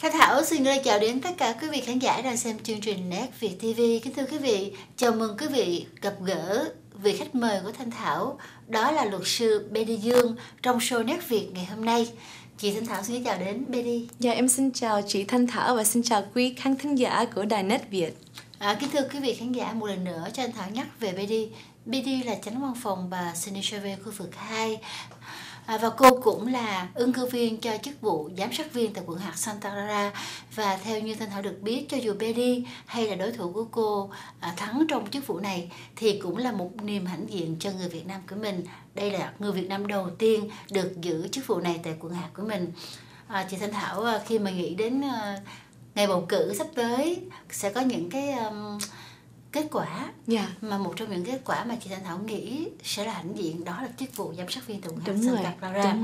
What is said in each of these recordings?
Thanh Thảo xin gửi lời chào đến tất cả quý vị khán giả đang xem chương trình Nét Việt TV. Kính thưa quý vị, chào mừng quý vị gặp gỡ vị khách mời của Thanh Thảo, đó là luật sư Betty Dương trong show Nét Việt ngày hôm nay. Chị Thanh Thảo xin chào đến Betty. Dạ em xin chào chị Thanh Thảo và xin chào quý khán thính giả của Đài Nét Việt. Kính thưa quý vị khán giả, một lần nữa cho Thanh Thảo nhắc về Betty. Betty là chánh văn phòng bà Seneschalve khu vực 2. Và cô cũng là ứng cử viên cho chức vụ giám sát viên tại quận hạt Santa Clara. Và theo như Thanh Thảo được biết, cho dù Betty hay là đối thủ của cô thắng trong chức vụ này thì cũng là một niềm hãnh diện cho người Việt Nam của mình. Đây là người Việt Nam đầu tiên được giữ chức vụ này tại quận hạt của mình. Chị Thanh Thảo, khi mà nghĩ đến ngày bầu cử sắp tới sẽ có những cái kết quả, mà một trong những kết quả mà chị Thanh Thảo nghĩ sẽ là hãnh diện đó là chức vụ giám sát viên tại quận hạt Santa Clara.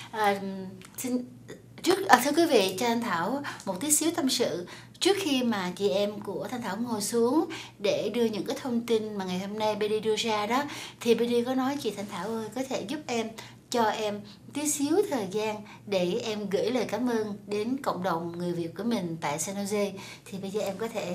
Thưa quý vị, cho Thanh Thảo một tí xíu tâm sự. Trước khi mà chị em của Thanh Thảo ngồi xuống để đưa những cái thông tin mà ngày hôm nay Betty đưa ra đó, thì Betty có nói chị Thanh Thảo ơi, có thể giúp em, cho em tí xíu thời gian để em gửi lời cảm ơn đến cộng đồng người Việt của mình tại San Jose. Thì bây giờ em có thể...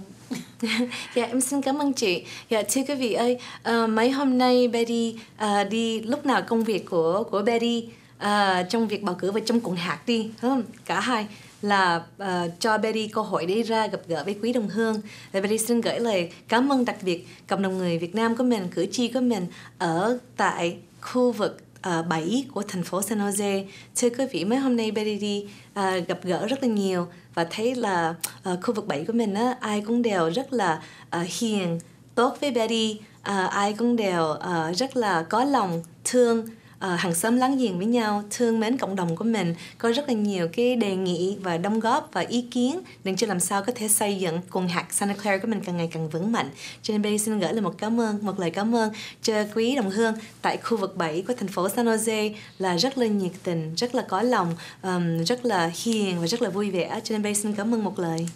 Dạ em xin cảm ơn chị. Dạ thưa quý vị ơi, mấy hôm nay Betty đi lúc nào công việc của Betty trong việc bầu cử và trong quận hạt đi, đúng không? Cả hai là cho Betty cơ hội để ra gặp gỡ với quý đồng hương. Và Betty xin gửi lời cảm ơn đặc biệt cộng đồng người Việt Nam của mình, cử tri của mình ở tại khu vực 7 của thành phố San Jose. Thưa quý vị, mấy hôm nay Betty đi gặp gỡ rất là nhiều và thấy là khu vực 7 của mình á, ai cũng đều rất là hiền, tốt với Betty, ai cũng đều rất là có lòng thương, hàng xóm láng giềng với nhau, thương mến cộng đồng của mình. Có rất là nhiều cái đề nghị và đóng góp và ý kiến để cho làm sao có thể xây dựng quận hạt Santa Clara của mình càng ngày càng vững mạnh. Cho nên Betty xin gửi lại một lời cảm ơn cho quý đồng hương tại khu vực 7 của thành phố San Jose là rất là nhiệt tình, rất là có lòng, rất là hiền và rất là vui vẻ. Cho nên Betty xin cảm ơn một lời.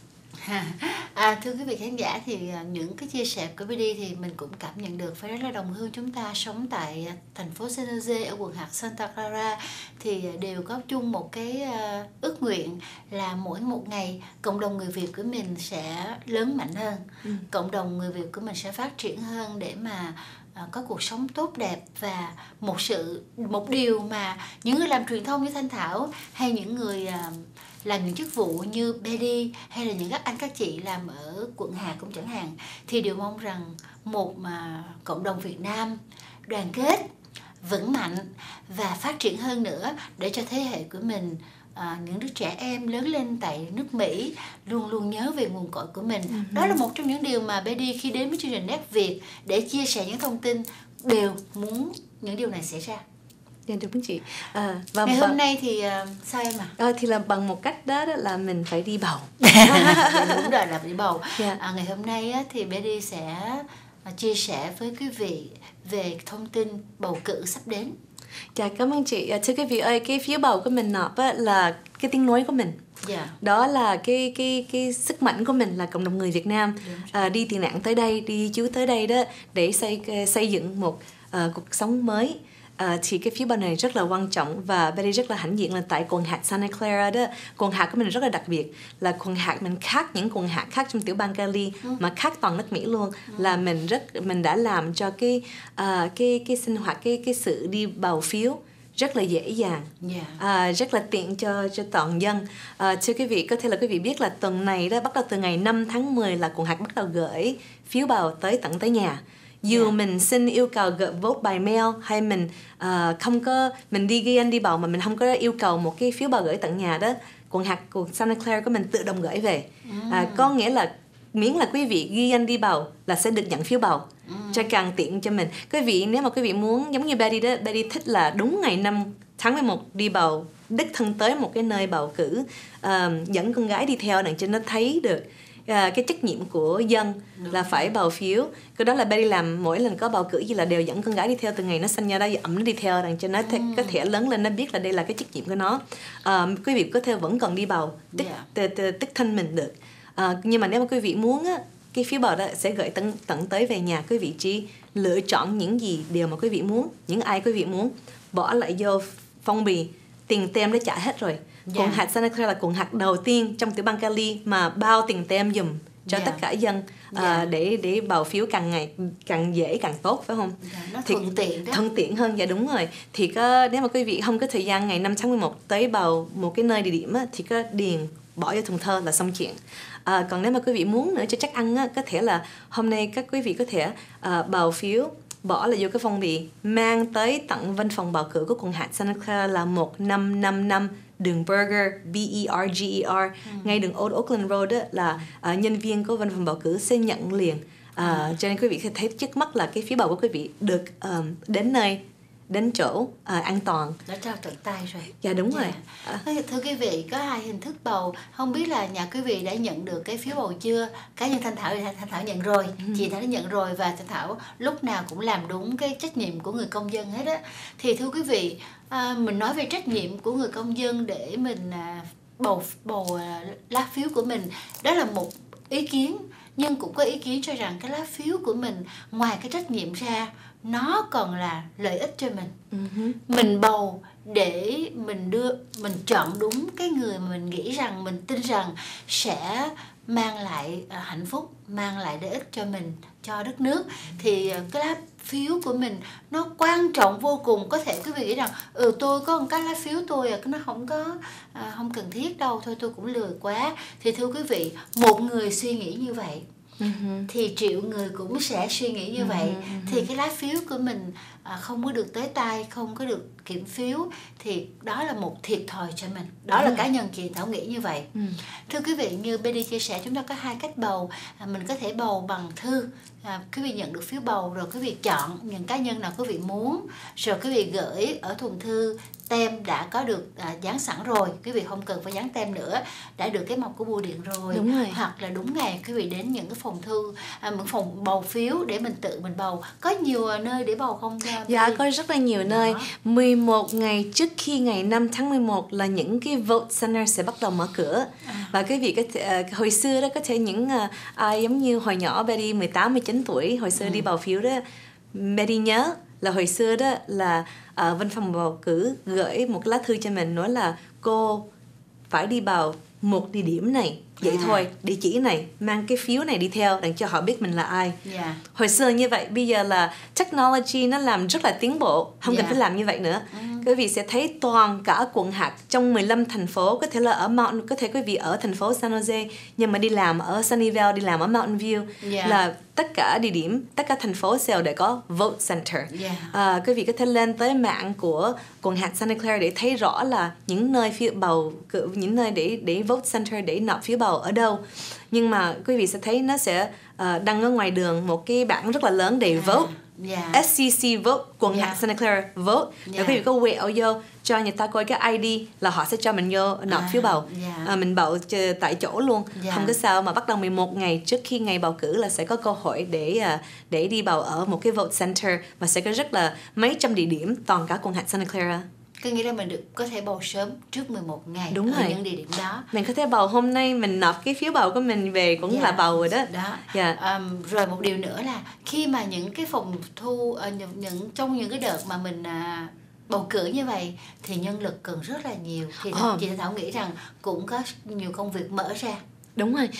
Thưa quý vị khán giả, thì những cái chia sẻ của Betty thì mình cũng cảm nhận được, phải nói là đồng hương chúng ta sống tại thành phố San Jose ở quận hạt Santa Clara thì đều có chung một cái ước nguyện là mỗi một ngày cộng đồng người Việt của mình sẽ lớn mạnh hơn, cộng đồng người Việt của mình sẽ phát triển hơn để mà có cuộc sống tốt đẹp. Và một điều mà những người làm truyền thông như Thanh Thảo hay những người làm những chức vụ như Betty hay là những các anh các chị làm ở quận hạt cũng chẳng hạn, thì đều mong rằng một mà cộng đồng Việt Nam đoàn kết, vững mạnh và phát triển hơn nữa để cho thế hệ của mình, những đứa trẻ em lớn lên tại nước Mỹ luôn luôn nhớ về nguồn cội của mình. Đó là một trong những điều mà Betty khi đến với chương trình Nét Việt để chia sẻ những thông tin đều muốn những điều này xảy ra. Dạ đúng chị. Ngày hôm nay thì sao em thì là bằng một cách đó là mình phải đi bầu. Đúng rồi, là đi bầu. Ngày hôm nay thì Betty sẽ chia sẻ với quý vị về thông tin bầu cử sắp đến. Dạ cảm ơn chị. Thưa quý vị ơi, cái phiếu bầu của mình nộp là cái tiếng nói của mình. Đó là cái sức mạnh của mình là cộng đồng người Việt Nam đi tị nạn tới đây, đi chú tới đây đó để xây dựng một cuộc sống mới. Thì cái phiếu bầu này rất là quan trọng và Betty rất là hãnh diện là tại quận hạt Santa Clara đó. Quận hạt của mình rất là đặc biệt, là quận hạt mình khác những quận hạt khác trong tiểu bang Cali, mà khác toàn nước Mỹ luôn. Là mình đã làm cho cái sinh hoạt, cái sự đi bầu phiếu rất là dễ dàng, rất là tiện cho toàn dân. Thưa quý vị, có thể là quý vị biết là tuần này đó, bắt đầu từ ngày 5 tháng 10 là quận hạt bắt đầu gửi phiếu bầu tận tới nhà. Dù mình xin yêu cầu gửi vote by mail hay mình không có, mình đi ghi anh đi bầu mà mình không có yêu cầu một cái phiếu bầu gửi tận nhà đó, quận hạt của Santa Clara của mình tự động gửi về. Có nghĩa là miễn là quý vị ghi anh đi bầu là sẽ được nhận phiếu bầu, cho càng tiện cho mình. Quý vị, nếu mà quý vị muốn giống như Betty đó, Betty thích là đúng ngày 5 tháng 11 đi bầu, đích thân tới một cái nơi bầu cử, dẫn con gái đi theo để cho nó thấy được cái trách nhiệm của dân là phải bầu phiếu. Cái đó là Betty làm mỗi lần có bầu cử gì là đều dẫn con gái đi theo từ ngày nó sinh ra đó, ẩm nó đi theo để cho nó có thể lớn lên nó biết là đây là cái trách nhiệm của nó. Quý vị có thể vẫn còn đi bầu tích thân mình được. Nhưng mà nếu mà quý vị muốn á, cái phiếu bầu đó sẽ gửi tận tới về nhà. Quý vị chỉ lựa chọn những gì điều mà quý vị muốn, những ai quý vị muốn, bỏ lại vô phong bì, tiền tem đã trả hết rồi. Quận hạt Santa Clara là quận hạt đầu tiên trong tiểu bang Cali mà bao tiền tem giùm cho tất cả dân để bầu phiếu càng dễ càng tốt, phải không? Nó thuận tiện đó. Thuận tiện hơn, dạ đúng rồi. Thì nếu mà quý vị không có thời gian ngày 5 tháng 11 tới bầu một cái nơi địa điểm á, thì có điền bỏ vô thùng thơ là xong chuyện. Còn nếu mà quý vị muốn nữa cho chắc ăn á, có thể là hôm nay các quý vị có thể bầu phiếu, bỏ là vô cái phong bì mang tới tận văn phòng bầu cử của quận hạt Santa Clara là 1555 đường Berger, Berger, ngay đường Old Oakland Road đó, là nhân viên của văn phòng bầu cử sẽ nhận liền. Cho nên quý vị thấy trước mắt là cái phiếu bầu của quý vị được đến chỗ an toàn. Đã trao tận tay rồi. Dạ đúng rồi. Thưa quý vị, có 2 hình thức bầu. Không biết là nhà quý vị đã nhận được cái phiếu bầu chưa? Cá nhân Thanh Thảo thì Thanh Thảo nhận rồi, chị Thảo đã nhận rồi, và Thanh Thảo lúc nào cũng làm đúng cái trách nhiệm của người công dân hết á. Thì thưa quý vị, mình nói về trách nhiệm của người công dân để mình bầu lá phiếu của mình, đó là một ý kiến. Nhưng cũng có ý kiến cho rằng cái lá phiếu của mình ngoài cái trách nhiệm ra, nó còn là lợi ích cho mình. Mình bầu để mình chọn đúng cái người mà mình nghĩ rằng, mình tin rằng sẽ mang lại hạnh phúc, mang lại lợi ích cho mình, cho đất nước. Thì cái lá phiếu của mình nó quan trọng vô cùng. Có thể quý vị nghĩ rằng tôi có một cái lá phiếu tôi nó không cần thiết đâu, thôi tôi cũng lười quá. Thì thưa quý vị, một người suy nghĩ như vậy thì triệu người cũng sẽ suy nghĩ như vậy. Thì cái lá phiếu của mình không có được tới tay, không có được kiểm phiếu, thì đó là một thiệt thòi cho mình. Đó là cá nhân chị Thảo nghĩ như vậy. Thưa quý vị, như Betty chia sẻ, chúng ta có 2 cách bầu. Mình có thể bầu bằng thư. Quý vị nhận được phiếu bầu rồi quý vị chọn những cá nhân nào quý vị muốn, rồi quý vị gửi ở thùng thư. Tem đã có được dán sẵn rồi, quý vị không cần phải dán tem nữa, đã được cái mộc của bưu điện rồi. Đúng rồi. Hoặc là đúng ngày quý vị đến những cái phòng thư, những phòng bầu phiếu để mình tự mình bầu. Có nhiều nơi để bầu không? Dạ, có rất là nhiều nơi. 11 ngày trước khi ngày 5 tháng 11 là những cái vote center sẽ bắt đầu mở cửa. Và quý vị có thể, hồi xưa đó có thể những ai giống như hồi nhỏ Betty 18, 19 tuổi, hồi xưa đi bầu phiếu đó, Betty nhớ là hồi xưa đó là văn phòng bầu cử gửi một lá thư cho mình nói là cô phải đi bầu một địa điểm này, vậy thôi, địa chỉ này, mang cái phiếu này đi theo để cho họ biết mình là ai. Hồi xưa như vậy, bây giờ là technology nó làm rất là tiến bộ, không cần phải làm như vậy nữa. Quý vị sẽ thấy toàn cả quận hạt trong 15 thành phố, có thể là ở có thể quý vị ở thành phố San Jose nhưng mà đi làm ở Sunnyvale, đi làm ở Mountain View, là tất cả địa điểm, tất cả thành phố đều có vote center. Quý vị có thể lên tới mạng của quận hạt Santa Clara để thấy rõ là những nơi phiếu bầu, những nơi để vote center để nộp phiếu bầu ở đâu. Nhưng mà quý vị sẽ thấy nó sẽ đăng ở ngoài đường một cái bảng rất là lớn để vote. SCC vote, quận hạt Santa Clara vote. Và quý vị có quẹo vô cho người ta coi cái ID là họ sẽ cho mình vô nộp phiếu bầu. Mình bầu tại chỗ luôn, không có sao. Mà bắt đầu 11 ngày trước khi ngày bầu cử là sẽ có cơ hội để đi bầu ở một cái vote center, và sẽ có rất là mấy trăm địa điểm toàn cả quận hạt Santa Clara. Có nghĩa là mình có thể bầu sớm trước 11 ngày. Đúng ở rồi. những địa điểm đó. Mình có thể bầu hôm nay, mình nộp cái phiếu bầu của mình về cũng là bầu rồi đó. Rồi một điều nữa là khi mà những cái phòng thu trong những cái đợt mà mình bầu cử như vậy thì nhân lực cần rất là nhiều. Thì chị Thảo nghĩ rằng cũng có nhiều công việc mở ra. Đúng rồi.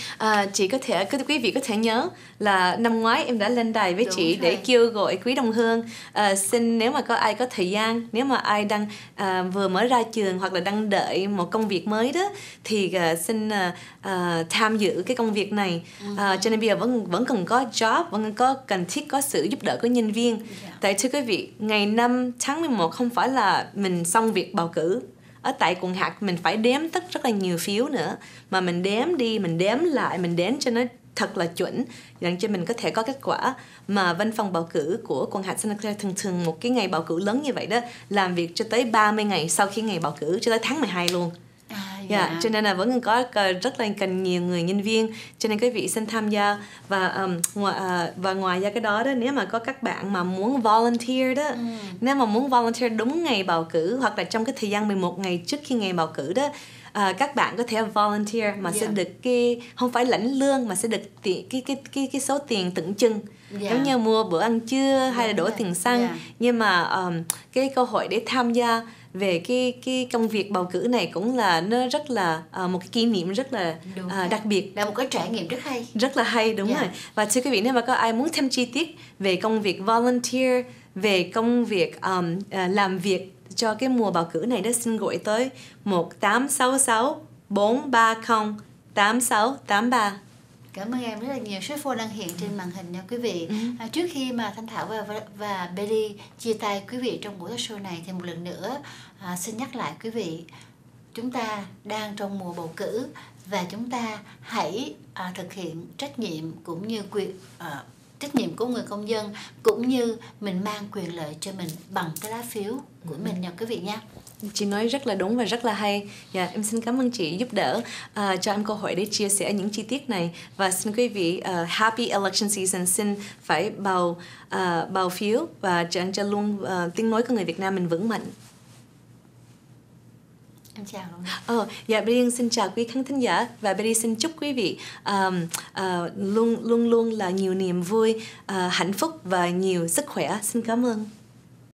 Quý vị có thể nhớ là năm ngoái em đã lên đài với chị để kêu gọi quý đồng hương, xin nếu mà có ai có thời gian, nếu mà ai đang vừa mới ra trường hoặc là đang đợi một công việc mới đó, thì xin tham dự cái công việc này. Cho nên bây giờ vẫn cần có job, vẫn cần thiết có sự giúp đỡ của nhân viên. Tại thưa quý vị, ngày 5 tháng 11 không phải là mình xong việc bầu cử. Ở tại quận hạt mình phải đếm rất là nhiều phiếu nữa, mà mình đếm đi, mình đếm lại, mình đếm cho nó thật là chuẩn, để cho mình có thể có kết quả. Mà văn phòng bầu cử của quận hạt Santa Clara thường một cái ngày bầu cử lớn như vậy đó, làm việc cho tới 30 ngày sau khi ngày bầu cử, cho tới tháng 12 luôn. Cho nên là vẫn có rất là cần nhiều người nhân viên, cho nên quý vị xin tham gia. Và ngoài ra cái đó đó, nếu mà có các bạn mà muốn volunteer đó, nếu mà muốn volunteer đúng ngày bầu cử hoặc là trong cái thời gian 11 ngày trước khi ngày bầu cử đó, các bạn có thể volunteer mà sẽ được không phải lãnh lương, mà sẽ được cái số tiền tượng trưng, giống như mua bữa ăn trưa hay là đổ tiền xăng. Nhưng mà cái cơ hội để tham gia về cái công việc bầu cử này cũng là nó rất là một cái kỷ niệm rất là đặc biệt, là một cái trải nghiệm rất là hay, đúng rồi. Và thưa quý vị, nếu mà có ai muốn thêm chi tiết về công việc volunteer, về công việc làm việc cho cái mùa bầu cử này đó, xin gọi tới 1866 430 8683. Cảm ơn em rất là nhiều. Số phone đang hiện trên màn hình nha quý vị. Trước khi mà Thanh Thảo và Betty chia tay quý vị trong buổi talk show này thì một lần nữa xin nhắc lại quý vị, chúng ta đang trong mùa bầu cử và chúng ta hãy thực hiện trách nhiệm cũng như trách nhiệm của người công dân, cũng như mình mang quyền lợi cho mình bằng cái lá phiếu của mình nha quý vị nha. Chị nói rất là đúng và rất là hay. Em xin cảm ơn chị giúp đỡ cho em cơ hội để chia sẻ những chi tiết này. Và xin quý vị happy election season, xin phải bầu phiếu và cho luôn tiếng nói của người Việt Nam mình vững mạnh. Em chào luôn. Betty xin chào quý khán thính giả, và Betty xin chúc quý vị luôn là nhiều niềm vui, hạnh phúc và nhiều sức khỏe. Xin cảm ơn.